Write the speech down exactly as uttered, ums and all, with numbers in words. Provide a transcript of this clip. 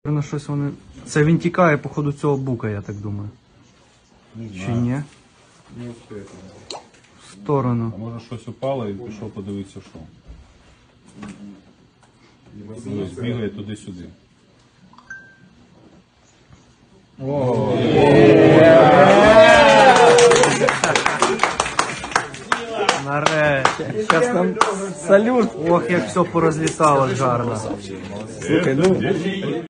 На щось вони... Це він тікає, походу, цього бука, я так думаю. Не знаю. Чи ні? Не успію. В сторону. А може щось упало і пішов подивитися, що. Ось, бігає туди-сюди. Нарешті. Зараз нам салют. Ох, як все порозлітало гарно. Слухай, ну...